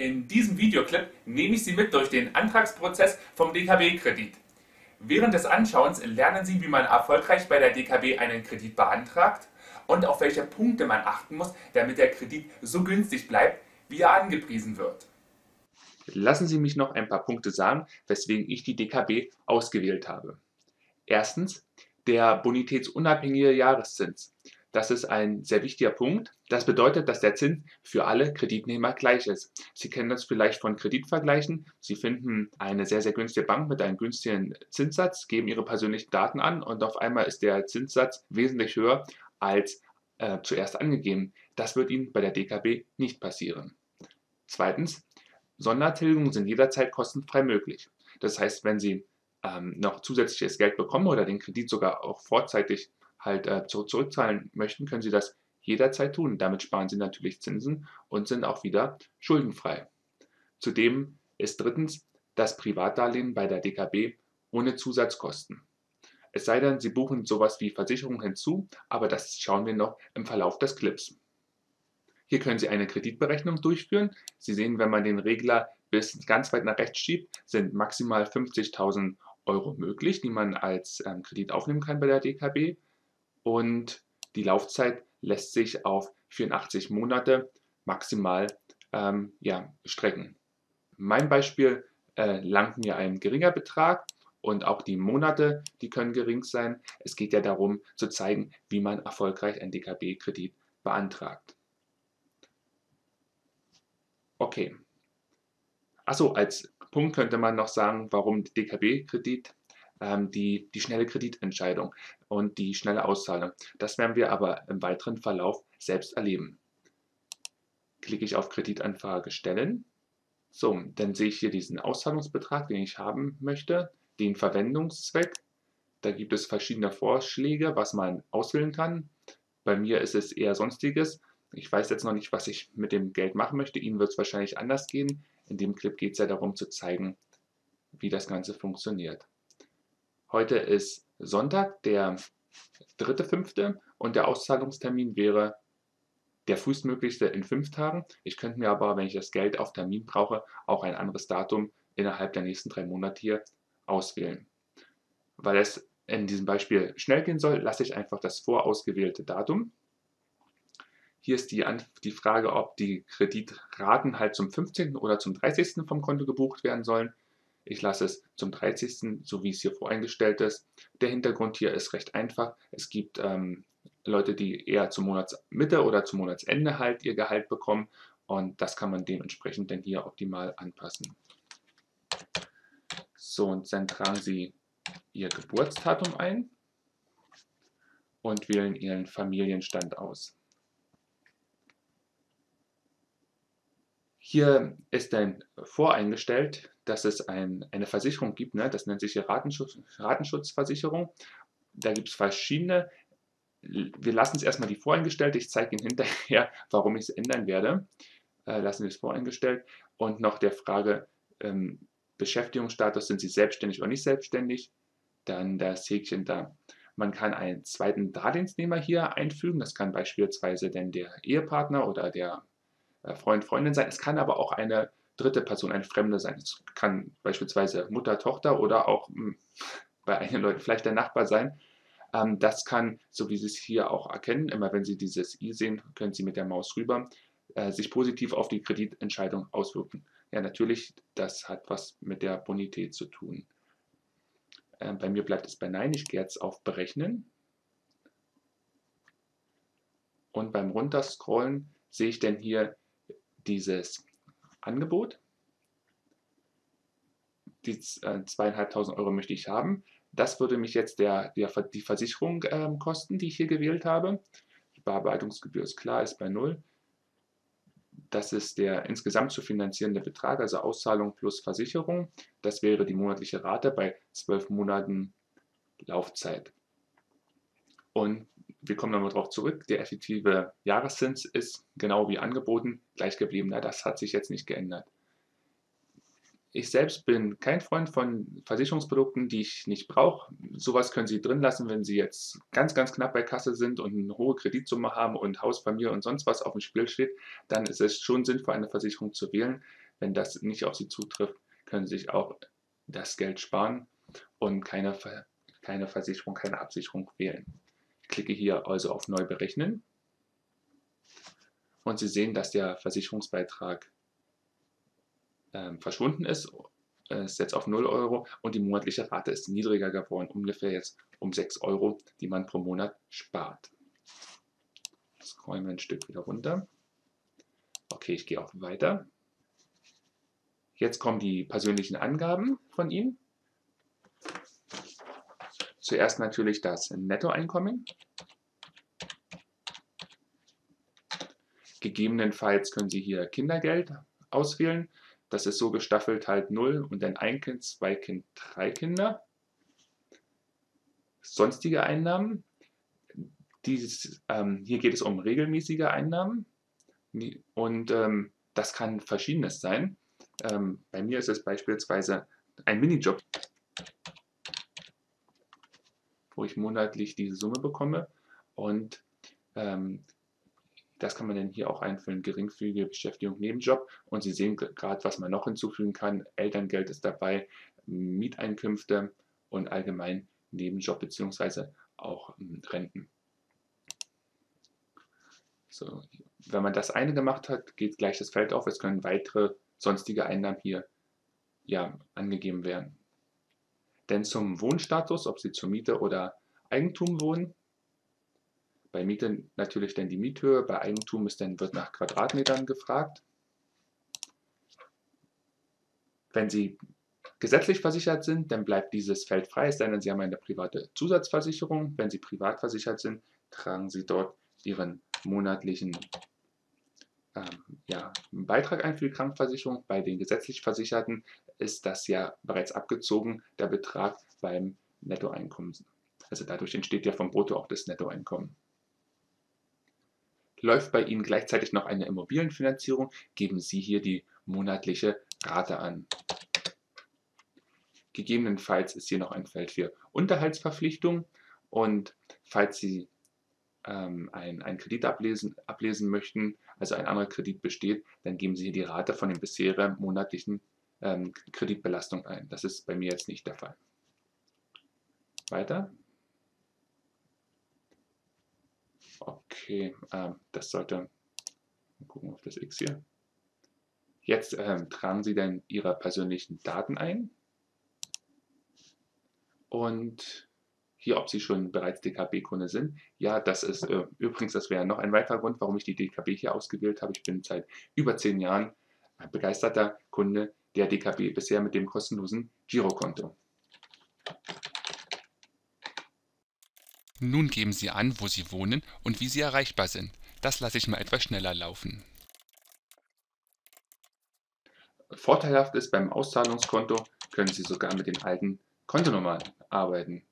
In diesem Videoclip nehme ich Sie mit durch den Antragsprozess vom DKB-Kredit. Während des Anschauens lernen Sie, wie man erfolgreich bei der DKB einen Kredit beantragt und auf welche Punkte man achten muss, damit der Kredit so günstig bleibt, wie er angepriesen wird. Lassen Sie mich noch ein paar Punkte sagen, weswegen ich die DKB ausgewählt habe. Erstens, der bonitätsunabhängige Jahreszins. Das ist ein sehr wichtiger Punkt. Das bedeutet, dass der Zins für alle Kreditnehmer gleich ist. Sie kennen das vielleicht von Kreditvergleichen. Sie finden eine sehr, sehr günstige Bank mit einem günstigen Zinssatz, geben Ihre persönlichen Daten an und auf einmal ist der Zinssatz wesentlich höher als zuerst angegeben. Das wird Ihnen bei der DKB nicht passieren. Zweitens, Sondertilgungen sind jederzeit kostenfrei möglich. Das heißt, wenn Sie noch zusätzliches Geld bekommen oder den Kredit sogar auch vorzeitig halt zurückzahlen möchten, können Sie das jederzeit tun. Damit sparen Sie natürlich Zinsen und sind auch wieder schuldenfrei. Zudem ist drittens das Privatdarlehen bei der DKB ohne Zusatzkosten. Es sei denn, Sie buchen sowas wie Versicherung hinzu, aber das schauen wir noch im Verlauf des Clips. Hier können Sie eine Kreditberechnung durchführen. Sie sehen, wenn man den Regler bis ganz weit nach rechts schiebt, sind maximal 50.000 Euro möglich, die man als Kredit aufnehmen kann bei der DKB. Und die Laufzeit lässt sich auf 84 Monate maximal strecken. In meinem Beispiel langt mir ein geringer Betrag und auch die Monate, die können gering sein. Es geht ja darum zu zeigen, wie man erfolgreich einen DKB-Kredit beantragt. Okay. Achso, als Punkt könnte man noch sagen, warum DKB-Kredit, die schnelle Kreditentscheidung und die schnelle Auszahlung. Das werden wir aber im weiteren Verlauf selbst erleben. Klicke ich auf Kreditanfrage stellen. So, dann sehe ich hier diesen Auszahlungsbetrag, den ich haben möchte, den Verwendungszweck. Da gibt es verschiedene Vorschläge, was man auswählen kann. Bei mir ist es eher Sonstiges. Ich weiß jetzt noch nicht, was ich mit dem Geld machen möchte. Ihnen wird es wahrscheinlich anders gehen. In dem Clip geht es ja darum zu zeigen, wie das Ganze funktioniert. Heute ist Sonntag, der 3.5. und der Auszahlungstermin wäre der frühestmöglichste in 5 Tagen. Ich könnte mir aber, wenn ich das Geld auf Termin brauche, auch ein anderes Datum innerhalb der nächsten 3 Monate hier auswählen. Weil es in diesem Beispiel schnell gehen soll, lasse ich einfach das vorausgewählte Datum. Hier ist die Frage, ob die Kreditraten halt zum 15. oder zum 30. vom Konto gebucht werden sollen. Ich lasse es zum 30., so wie es hier voreingestellt ist. Der Hintergrund hier ist recht einfach. Es gibt Leute, die eher zur Monatsmitte oder zum Monatsende halt ihr Gehalt bekommen und das kann man dementsprechend dann hier optimal anpassen. So, und dann tragen Sie Ihr Geburtsdatum ein und wählen Ihren Familienstand aus. Hier ist dann voreingestellt, dass es eine Versicherung gibt, ne? Das nennt sich Ratenschutzversicherung. Da gibt es verschiedene. Wir lassen es erstmal die voreingestellt. Ich zeige Ihnen hinterher, warum ich es ändern werde. Lassen wir es voreingestellt. Und noch der Frage, Beschäftigungsstatus, sind Sie selbstständig oder nicht selbstständig? Dann das Häkchen da. Man kann einen zweiten Darlehensnehmer hier einfügen. Das kann beispielsweise dann der Ehepartner oder der Freund, Freundin sein. Es kann aber auch eine dritte Person, eine Fremde sein. Es kann beispielsweise Mutter, Tochter oder auch bei einigen Leuten vielleicht der Nachbar sein. Das kann, so wie Sie es hier auch erkennen, immer wenn Sie dieses i sehen, können Sie mit der Maus rüber, sich positiv auf die Kreditentscheidung auswirken. Ja, natürlich, das hat was mit der Bonität zu tun. Bei mir bleibt es bei Nein. Ich gehe jetzt auf Berechnen. Und beim Runterscrollen sehe ich dann hier dieses Angebot. Die 2.500 Euro möchte ich haben. Das würde mich jetzt die Versicherung kosten, die ich hier gewählt habe. Die Bearbeitungsgebühr ist klar, ist bei 0. Das ist der insgesamt zu finanzierende Betrag, also Auszahlung plus Versicherung. Das wäre die monatliche Rate bei 12 Monaten Laufzeit. Und wir kommen nochmal darauf zurück, der effektive Jahreszins ist genau wie angeboten gleich geblieben. Das hat sich jetzt nicht geändert. Ich selbst bin kein Freund von Versicherungsprodukten, die ich nicht brauche. Sowas können Sie drin lassen, wenn Sie jetzt ganz, ganz knapp bei Kasse sind und eine hohe Kreditsumme haben und Haus, Familie und sonst was auf dem Spiel steht. Dann ist es schon sinnvoll, eine Versicherung zu wählen. Wenn das nicht auf Sie zutrifft, können Sie sich auch das Geld sparen und keine Versicherung, keine Absicherung wählen. Ich klicke hier also auf Neu berechnen und Sie sehen, dass der Versicherungsbeitrag verschwunden ist. Es ist jetzt auf 0 Euro und die monatliche Rate ist niedriger geworden, ungefähr jetzt um 6 Euro, die man pro Monat spart. Scrollen wir ein Stück wieder runter. Okay, ich gehe auch weiter. Jetzt kommen die persönlichen Angaben von Ihnen. Zuerst natürlich das Nettoeinkommen. Gegebenenfalls können Sie hier Kindergeld auswählen. Das ist so gestaffelt halt 0 und dann ein Kind, 2 Kind, 3 Kinder. Sonstige Einnahmen. Hier geht es um regelmäßige Einnahmen und das kann Verschiedenes sein. Bei mir ist es beispielsweise ein Minijob, wo ich monatlich diese Summe bekomme und das kann man dann hier auch einfüllen, geringfügige Beschäftigung, Nebenjob und Sie sehen gerade, was man noch hinzufügen kann. Elterngeld ist dabei, Mieteinkünfte und allgemein Nebenjob bzw. auch Renten. So, wenn man das eine gemacht hat, geht gleich das Feld auf. Es können weitere sonstige Einnahmen hier angegeben werden. Denn zum Wohnstatus, ob Sie zur Miete oder Eigentum wohnen, bei Miete natürlich dann die Miethöhe, bei Eigentum wird nach Quadratmetern gefragt. Wenn Sie gesetzlich versichert sind, dann bleibt dieses Feld frei, es sei denn, Sie haben eine private Zusatzversicherung. Wenn Sie privat versichert sind, tragen Sie dort Ihren monatlichen Beitrag ein für die Krankenversicherung. Bei den gesetzlich Versicherten ist das ja bereits abgezogen, der Betrag beim Nettoeinkommen. Also dadurch entsteht ja vom Brutto auch das Nettoeinkommen. Läuft bei Ihnen gleichzeitig noch eine Immobilienfinanzierung, geben Sie hier die monatliche Rate an. Gegebenenfalls ist hier noch ein Feld für Unterhaltsverpflichtung und falls Sie einen Kredit ablesen möchten, also ein anderer Kredit besteht, dann geben Sie hier die Rate von den bisherigen monatlichen Kreditbelastung ein. Das ist bei mir jetzt nicht der Fall. Weiter. Okay, das sollte, mal gucken auf das X hier. Jetzt tragen Sie dann Ihre persönlichen Daten ein und hier, ob Sie schon bereits DKB-Kunde sind. Ja, das ist übrigens, das wäre noch ein weiterer Grund, warum ich die DKB hier ausgewählt habe. Ich bin seit über 10 Jahren ein begeisterter Kunde der DKB, bisher mit dem kostenlosen Girokonto. Nun geben Sie an, wo Sie wohnen und wie Sie erreichbar sind. Das lasse ich mal etwas schneller laufen. Vorteilhaft ist, beim Auszahlungskonto können Sie sogar mit den alten Kontonummern arbeiten.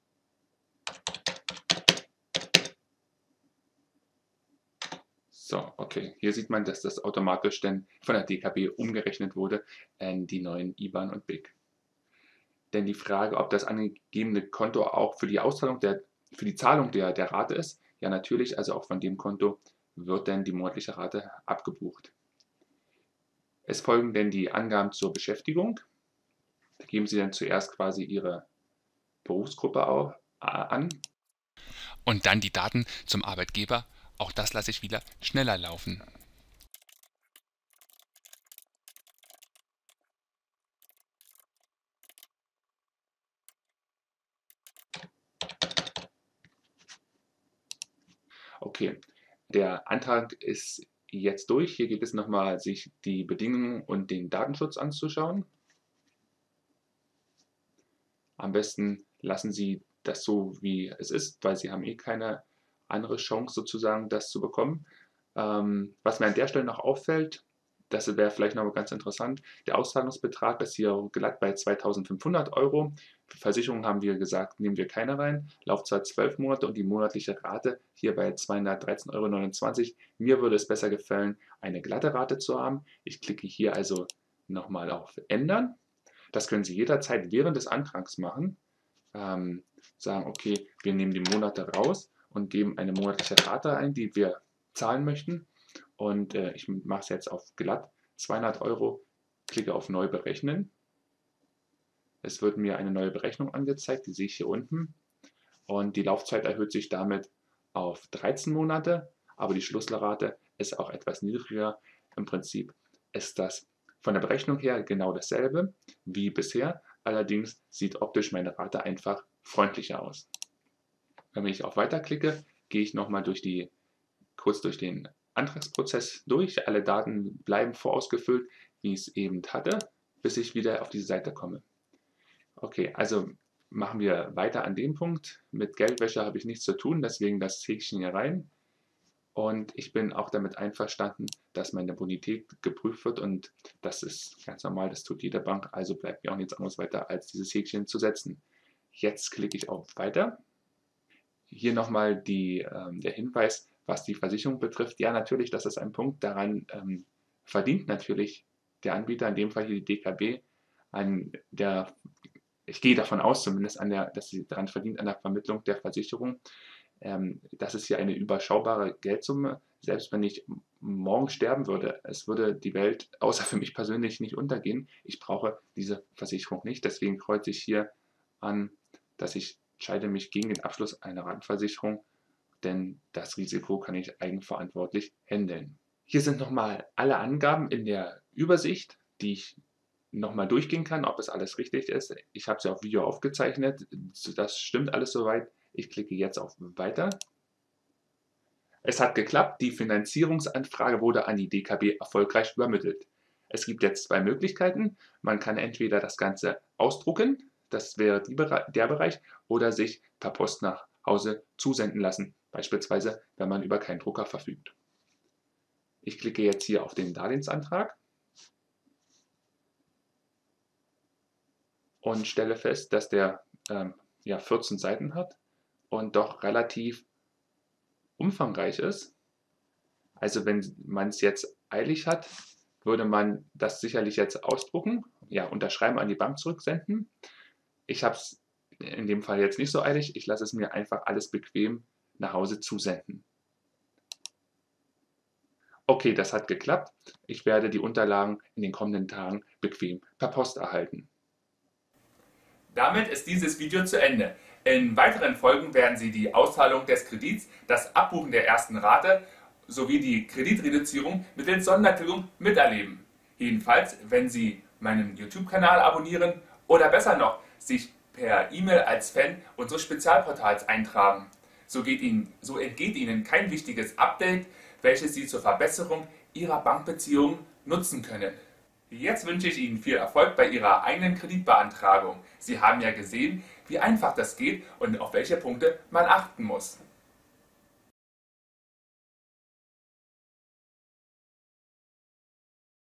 So, okay, hier sieht man, dass das automatisch dann von der DKB umgerechnet wurde in die neuen IBAN und BIC. Denn die Frage, ob das angegebene Konto auch für die Zahlung der Rate ist, ja natürlich, also auch von dem Konto wird dann die monatliche Rate abgebucht. Es folgen dann die Angaben zur Beschäftigung. Da geben Sie dann zuerst quasi Ihre Berufsgruppe an. Und dann die Daten zum Arbeitgeber. Auch das lasse ich wieder schneller laufen. Okay, der Antrag ist jetzt durch. Hier geht es nochmal, sich die Bedingungen und den Datenschutz anzuschauen. Am besten lassen Sie das so, wie es ist, weil Sie haben eh keine andere Chance sozusagen, das zu bekommen. Was mir an der Stelle noch auffällt, das wäre vielleicht noch ganz interessant, der Auszahlungsbetrag ist hier glatt bei 2.500 €. Für Versicherungen haben wir gesagt, nehmen wir keine rein. Laufzeit 12 Monate und die monatliche Rate hier bei 213,29 €. Mir würde es besser gefallen, eine glatte Rate zu haben. Ich klicke hier also nochmal auf Ändern. Das können Sie jederzeit während des Antrags machen. Sagen, okay, wir nehmen die Monate raus und geben eine monatliche Rate ein, die wir zahlen möchten. Und ich mache es jetzt auf glatt 200 € klicke auf Neu berechnen. Es wird mir eine neue Berechnung angezeigt, die sehe ich hier unten. Und die Laufzeit erhöht sich damit auf 13 Monate, aber die Schlussrate ist auch etwas niedriger. Im Prinzip ist das von der Berechnung her genau dasselbe wie bisher, allerdings sieht optisch meine Rate einfach freundlicher aus. Wenn ich auf Weiter klicke, gehe ich nochmal kurz durch den Antragsprozess durch. Alle Daten bleiben vorausgefüllt, wie ich es eben hatte, bis ich wieder auf diese Seite komme. Okay, also machen wir weiter an dem Punkt. Mit Geldwäsche habe ich nichts zu tun, deswegen das Häkchen hier rein. Und ich bin auch damit einverstanden, dass meine Bonität geprüft wird und das ist ganz normal, das tut jede Bank, also bleibt mir auch nichts anderes weiter, als dieses Häkchen zu setzen. Jetzt klicke ich auf Weiter. Hier nochmal der Hinweis, was die Versicherung betrifft. Ja, natürlich, das ist ein Punkt, daran verdient natürlich der Anbieter, in dem Fall hier die DKB, ich gehe davon aus zumindest, dass sie daran verdient an der Vermittlung der Versicherung. Das ist hier eine überschaubare Geldsumme. Selbst wenn ich morgen sterben würde, es würde die Welt, außer für mich persönlich, nicht untergehen. Ich brauche diese Versicherung nicht. Deswegen kreuze ich hier an, dass ich entscheide mich gegen den Abschluss einer Rentenversicherung, denn das Risiko kann ich eigenverantwortlich handeln. Hier sind nochmal alle Angaben in der Übersicht, die ich nochmal durchgehen kann, ob es alles richtig ist. Ich habe sie auf Video aufgezeichnet. Das stimmt alles soweit. Ich klicke jetzt auf Weiter. Es hat geklappt. Die Finanzierungsanfrage wurde an die DKB erfolgreich übermittelt. Es gibt jetzt zwei Möglichkeiten. Man kann entweder das Ganze ausdrucken, das wäre der Bereich, oder sich per Post nach Hause zusenden lassen, beispielsweise wenn man über keinen Drucker verfügt. Ich klicke jetzt hier auf den Darlehensantrag und stelle fest, dass der 14 Seiten hat und doch relativ umfangreich ist. Also wenn man es jetzt eilig hat, würde man das sicherlich jetzt ausdrucken, unterschreiben, an die Bank zurücksenden. Ich habe es in dem Fall jetzt nicht so eilig, ich lasse es mir einfach alles bequem nach Hause zusenden. Okay, das hat geklappt. Ich werde die Unterlagen in den kommenden Tagen bequem per Post erhalten. Damit ist dieses Video zu Ende. In weiteren Folgen werden Sie die Auszahlung des Kredits, das Abbuchen der ersten Rate sowie die Kreditreduzierung mittels Sondertilgung miterleben. Jedenfalls, wenn Sie meinen YouTube-Kanal abonnieren oder besser noch, sich per E-Mail als Fan unseres Spezialportals eintragen. So entgeht Ihnen kein wichtiges Update, welches Sie zur Verbesserung Ihrer Bankbeziehungen nutzen können. Jetzt wünsche ich Ihnen viel Erfolg bei Ihrer eigenen Kreditbeantragung. Sie haben ja gesehen, wie einfach das geht und auf welche Punkte man achten muss.